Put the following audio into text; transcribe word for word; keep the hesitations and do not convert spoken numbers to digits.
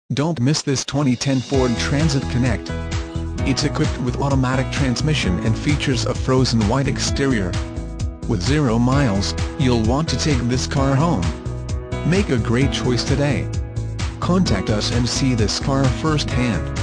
Don't miss this twenty ten Ford Transit Connect. It's equipped with automatic transmission and features a frozen white exterior. With zero miles, you'll want to take this car home. Make a great choice today. Contact us and see this car firsthand.